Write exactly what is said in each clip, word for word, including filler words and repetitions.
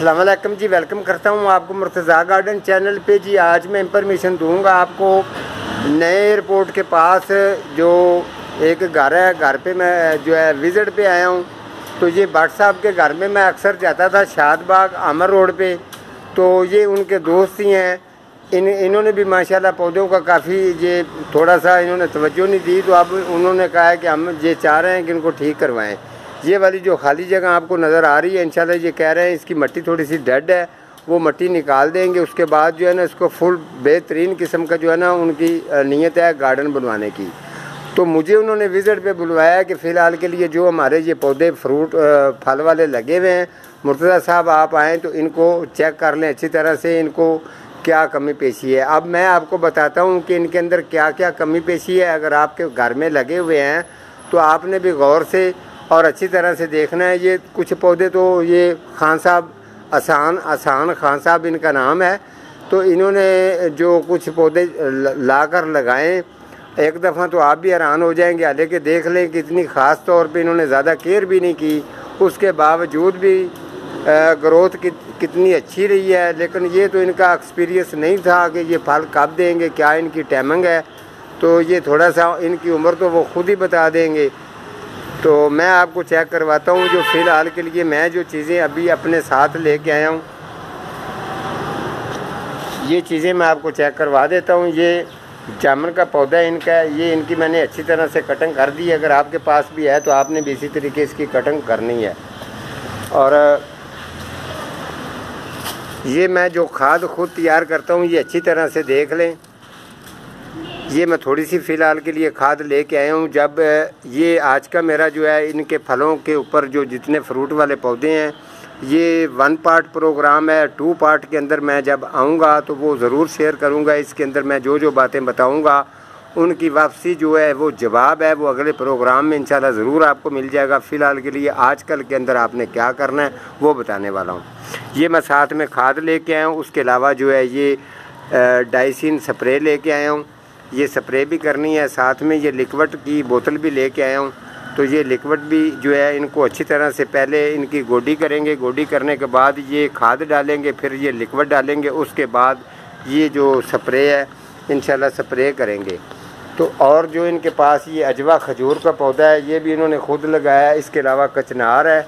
अस्सलाम वालेकुम जी, वेलकम करता हूँ आपको मुर्तज़ा गार्डन चैनल पे जी। आज मैं इंफॉर्मेशन दूंगा आपको नए एयरपोर्ट के पास जो एक घर है, घर पे मैं जो है विज़िट पे आया हूँ। तो ये भट्ट साहब के घर में मैं अक्सर जाता था, शादबाग आमर रोड पे। तो ये उनके दोस्त ही हैं। इन इन्होंने भी माशाल्लाह पौधों का काफ़ी ये थोड़ा सा इन्होंने तवज्जो नहीं दी, तो अब उन्होंने कहा है कि हम ये चाह रहे हैं कि इनको ठीक करवाएं। ये वाली जो खाली जगह आपको नज़र आ रही है, इंशाल्लाह ये कह रहे हैं इसकी मिट्टी थोड़ी सी डेड है, वो मिट्टी निकाल देंगे। उसके बाद जो है ना इसको फुल बेहतरीन किस्म का जो है ना उनकी नीयत है गार्डन बनवाने की। तो मुझे उन्होंने विज़िट पे बुलवाया कि फ़िलहाल के लिए जो हमारे ये पौधे फ्रूट फल वाले लगे हुए हैं, मुर्तज़ा साहब आप आएँ तो इनको चेक कर लें अच्छी तरह से, इनको क्या कमी पेशी है। अब मैं आपको बताता हूँ कि इनके अंदर क्या क्या कमी पेशी है। अगर आपके घर में लगे हुए हैं तो आपने भी गौर से और अच्छी तरह से देखना है। ये कुछ पौधे तो ये खान साहब आसान आसान खान साहब इनका नाम है, तो इन्होंने जो कुछ पौधे ला कर लगाएँ, एक दफ़ा तो आप भी हैरान हो जाएंगे। हालांकि देख लें कि इतनी ख़ास तौर पे इन्होंने ज़्यादा केयर भी नहीं की, उसके बावजूद भी ग्रोथ कि, कितनी अच्छी रही है। लेकिन ये तो इनका एक्सपीरियंस नहीं था कि ये फल कब देंगे, क्या इनकी टाइमिंग है। तो ये थोड़ा सा इनकी उम्र तो वो खुद ही बता देंगे। तो मैं आपको चेक करवाता हूँ जो फ़िलहाल के लिए मैं जो चीज़ें अभी अपने साथ लेके आया हूँ, ये चीज़ें मैं आपको चेक करवा देता हूँ। ये जामुन का पौधा है इनका, ये इनकी मैंने अच्छी तरह से कटिंग कर दी है। अगर आपके पास भी है तो आपने भी इसी तरीके इसकी कटिंग करनी है। और ये मैं जो खाद खुद तैयार करता हूँ, ये अच्छी तरह से देख लें। ये मैं थोड़ी सी फ़िलहाल के लिए खाद लेके आया हूँ। जब ये आज का मेरा जो है इनके फलों के ऊपर जो जितने फ्रूट वाले पौधे हैं, ये वन पार्ट प्रोग्राम है। टू पार्ट के अंदर मैं जब आऊँगा तो वो ज़रूर शेयर करूँगा। इसके अंदर मैं जो जो बातें बताऊँगा उनकी वापसी जो है वो जवाब है, वो अगले प्रोग्राम में इंशाल्लाह ज़रूर आपको मिल जाएगा। फ़िलहाल के लिए आजकल के अंदर आपने क्या करना है वो बताने वाला हूँ। ये मैं साथ में खाद लेके आया हूँ। उसके अलावा जो है ये डाइसिन स्प्रे लेके आया हूँ, ये स्प्रे भी करनी है। साथ में ये लिक्विड की बोतल भी लेके आया हूँ। तो ये लिक्विड भी जो है इनको अच्छी तरह से पहले इनकी गोडी करेंगे, गोडी करने के बाद ये खाद डालेंगे, फिर ये लिक्विड डालेंगे, उसके बाद ये जो स्प्रे है इंशाल्लाह स्प्रे करेंगे। तो और जो इनके पास ये अजवा खजूर का पौधा है, ये भी इन्होंने खुद लगाया है। इसके अलावा कचनार है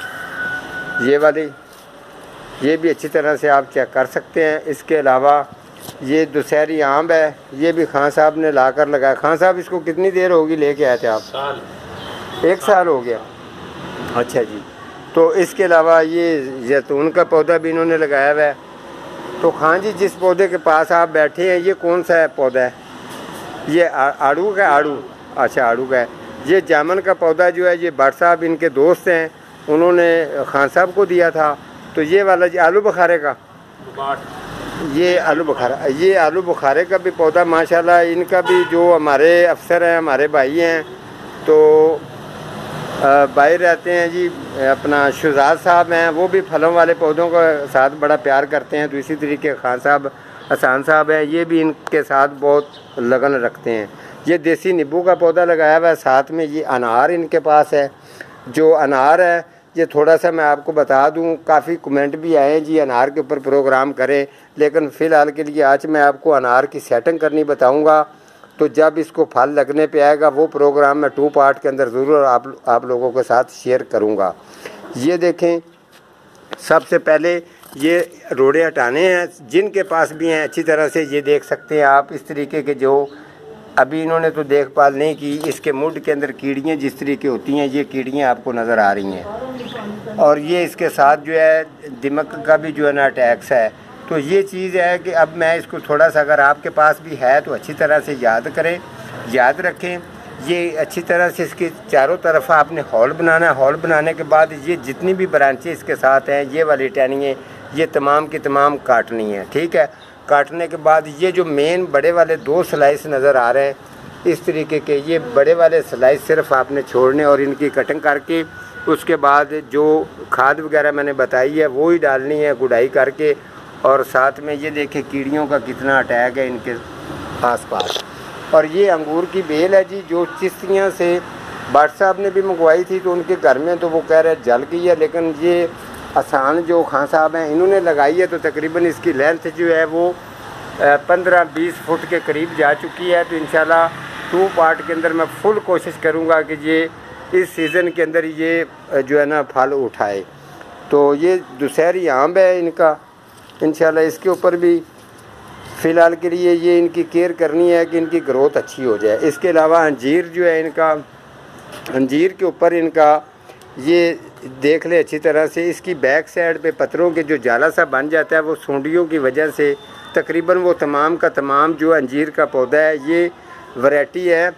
ये वाली, ये भी अच्छी तरह से आप चेक कर सकते हैं। इसके अलावा ये दुशहरी आम है, ये भी खान साहब ने ला कर लगाया। खान साहब इसको कितनी देर होगी लेके आए थे आप? साल एक साल हो गया। अच्छा जी। तो इसके अलावा ये जैतून का पौधा भी इन्होंने लगाया हुआ है। तो खान जी, जिस पौधे के पास आप बैठे हैं ये कौन सा है पौधा है? ये आड़ू का आड़ू अच्छा आड़ू का है। ये जामुन का पौधा जो है ये भट्ट साहब इनके दोस्त हैं, उन्होंने खान साहब को दिया था। तो ये वाला जी आलू बुखारे का, ये आलू बुखारा, ये आलू बुखारे का भी पौधा माशाल्लाह इनका भी जो हमारे अफसर हैं, हमारे भाई हैं, तो भाई रहते हैं जी अपना शुजात साहब हैं, वो भी फलों वाले पौधों का साथ बड़ा प्यार करते हैं। तो इसी तरीके खान साहब हसान साहब हैं, ये भी इनके साथ बहुत लगन रखते हैं। ये देसी नींबू का पौधा लगाया हुआ है। साथ में ये अनार इनके पास है। जो अनार है ये थोड़ा सा मैं आपको बता दूं, काफ़ी कमेंट भी आए हैं जी अनार के ऊपर प्रोग्राम करें, लेकिन फ़िलहाल के लिए आज मैं आपको अनार की सेटिंग करनी बताऊंगा। तो जब इसको फल लगने पे आएगा वो प्रोग्राम मैं टू पार्ट के अंदर ज़रूर आप आप लोगों के साथ शेयर करूंगा। ये देखें, सबसे पहले ये रोड़े हटाने हैं, जिनके पास भी हैं अच्छी तरह से ये देख सकते हैं आप। इस तरीके के जो अभी इन्होंने तो देखभाल नहीं की, इसके मुड के अंदर कीड़ियाँ जिस तरीके होती हैं, ये कीड़ियाँ आपको नज़र आ रही हैं। और ये इसके साथ जो है दिमक का भी जो है ना अटैक्स है। तो ये चीज़ है कि अब मैं इसको थोड़ा सा, अगर आपके पास भी है तो अच्छी तरह से याद करें, याद रखें। ये अच्छी तरह से इसके चारों तरफ आपने हॉल बनाना है। हॉल बनाने के बाद ये जितनी भी ब्रांचें इसके साथ हैं, ये वाली टहनियाँ, ये तमाम की तमाम काटनी है। ठीक है, काटने के बाद ये जो मेन बड़े वाले दो स्लाइस नज़र आ रहे हैं इस तरीके के, ये बड़े वाले स्लाइस सिर्फ आपने छोड़ने और इनकी कटिंग करके उसके बाद जो खाद वगैरह मैंने बताई है वो ही डालनी है, गुड़ाई करके। और साथ में ये देखें कीड़ियों का कितना अटैक है इनके आसपास। और ये अंगूर की बेल है जी, जो चिश्तियाँ से भट्ट साहब ने भी मंगवाई थी, तो उनके घर में तो वो कह रहे जल गई है, लेकिन ये आसान जो खान साहब हैं इन्होंने लगाई है, तो तकरीबन इसकी लेंथ जो है वो पंद्रह बीस फुट के करीब जा चुकी है। तो इंशाल्लाह टू पार्ट के अंदर मैं फुल कोशिश करूँगा कि ये इस सीज़न के अंदर ये जो है ना फल उठाए। तो ये दुशहरी आम है इनका, इंशाल्लाह इसके ऊपर भी फ़िलहाल के लिए ये इनकी केयर करनी है कि इनकी ग्रोथ अच्छी हो जाए। इसके अलावा अंजीर जो है इनका, अंजीर के ऊपर इनका ये देख ले अच्छी तरह से, इसकी बैक साइड पे पत्थरों के जो जाला सा बन जाता है वो सूंडियों की वजह से तकरीबन वो तमाम का तमाम जो अंजीर का पौधा है ये वैरायटी है,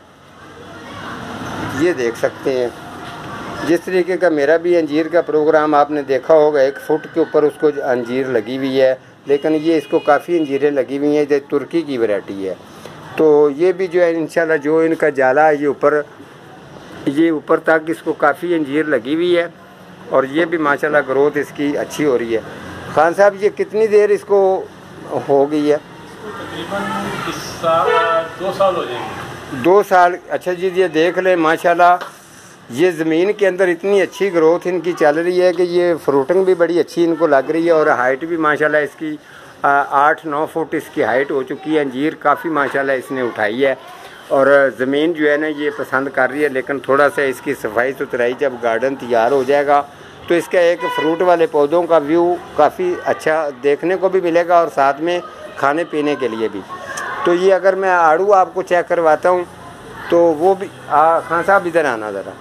ये देख सकते हैं। जिस तरीके का मेरा भी अंजीर का प्रोग्राम आपने देखा होगा, एक फुट के ऊपर उसको अंजीर लगी हुई है, लेकिन ये इसको काफ़ी अंजीरें लगी हुई हैं, जो तुर्की की वैरायटी है। तो ये भी जो है इंशाल्लाह जो इनका जाला है ये ऊपर ये ऊपर तक इसको काफ़ी अंजीर लगी हुई है और ये भी माशाल्लाह ग्रोथ इसकी अच्छी हो रही है। खान साहब ये कितनी देर इसको हो गई है? तकरीबन इस साल दो साल हो जाएंगे। दो साल। अच्छा जी, ये देख लें माशाल्लाह ये ज़मीन के अंदर इतनी अच्छी ग्रोथ इनकी चल रही है कि ये फ्रूटिंग भी बड़ी अच्छी इनको लग रही है और हाइट भी माशाल्लाह इसकी आठ नौ फुट इसकी हाइट हो चुकी है। अंजीर काफ़ी माशाल्लाह इसने उठाई है और ज़मीन जो है ना ये पसंद कर रही है। लेकिन थोड़ा सा इसकी सफाई सुथराई, जब गार्डन तैयार हो जाएगा तो इसका एक फ्रूट वाले पौधों का व्यू काफ़ी अच्छा देखने को भी मिलेगा और साथ में खाने पीने के लिए भी। तो ये अगर मैं आड़ू आपको चेक करवाता हूँ तो वो भी आ, खान साहब इधर आना ज़रा।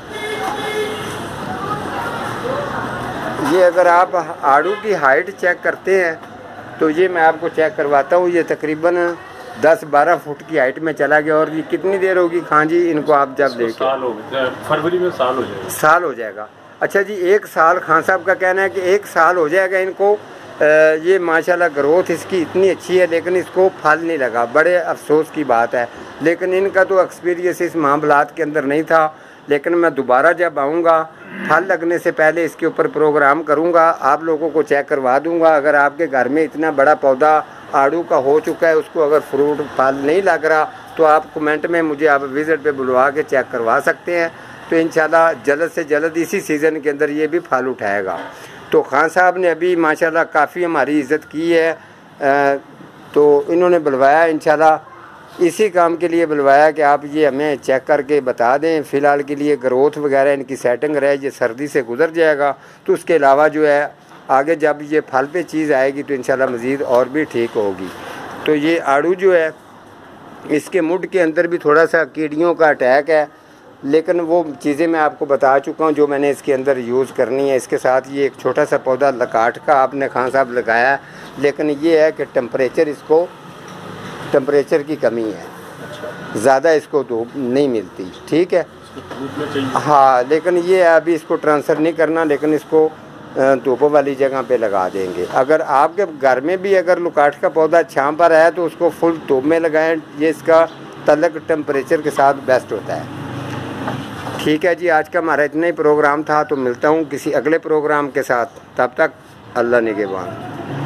ये अगर आप आड़ू की हाइट चेक करते हैं तो ये मैं आपको चेक करवाता हूँ, ये तकरीबन दस बारह फुट की हाइट में चला गया। और ये कितनी देर होगी खान जी इनको आप जब देखें? साल हो गया, फरवरी में साल हो जाएगा। साल हो जाएगा। अच्छा जी, एक साल खान साहब का कहना है कि एक साल हो जाएगा इनको। ये माशाल्लाह ग्रोथ इसकी इतनी अच्छी है लेकिन इसको फल नहीं लगा, बड़े अफसोस की बात है। लेकिन इनका तो एक्सपीरियंस इस मामलात के अंदर नहीं था, लेकिन मैं दोबारा जब आऊँगा फल लगने से पहले इसके ऊपर प्रोग्राम करूँगा, आप लोगों को चेक करवा दूँगा। अगर आपके घर में इतना बड़ा पौधा आड़ू का हो चुका है, उसको अगर फ्रूट फल नहीं लग रहा तो आप कमेंट में मुझे आप विज़िट पे बुलवा के चेक करवा सकते हैं। तो इंशाल्लाह जल्द से जल्द इसी सीज़न के अंदर ये भी फल उठाएगा। तो खान साहब ने अभी माशाल्लाह काफ़ी हमारी इज़्ज़त की है, तो इन्होंने बुलवाया, इंशाल्लाह इसी काम के लिए बुलवाया कि आप ये हमें चेक करके बता दें। फ़िलहाल के लिए ग्रोथ वगैरह इनकी सेटिंग रहे, ये सर्दी से गुजर जाएगा। तो उसके अलावा जो है आगे जब ये फल पे चीज़ आएगी तो इंशाल्लाह मज़ीद और भी ठीक होगी। तो ये आड़ू जो है इसके मुड के अंदर भी थोड़ा सा कीड़ियों का अटैक है, लेकिन वो चीज़ें मैं आपको बता चुका हूँ जो मैंने इसके अंदर यूज़ करनी है। इसके साथ ये एक छोटा सा पौधा लकाट का आपने खान साहब लगाया, लेकिन ये है कि टेम्परेचर इसको टेम्परेचर की कमी है, ज़्यादा इसको धूप नहीं मिलती, ठीक है। हाँ, लेकिन ये अभी इसको ट्रांसफ़र नहीं करना, लेकिन इसको धूप वाली जगह पे लगा देंगे। अगर आपके घर में भी अगर लकाट का पौधा छाँव पर है तो उसको फुल धूप में लगाएं, ये इसका तल्लक टेम्परेचर के साथ बेस्ट होता है। ठीक है जी, आज का हमारा इतना ही प्रोग्राम था, तो मिलता हूँ किसी अगले प्रोग्राम के साथ। तब तक अल्लाह निगहबान।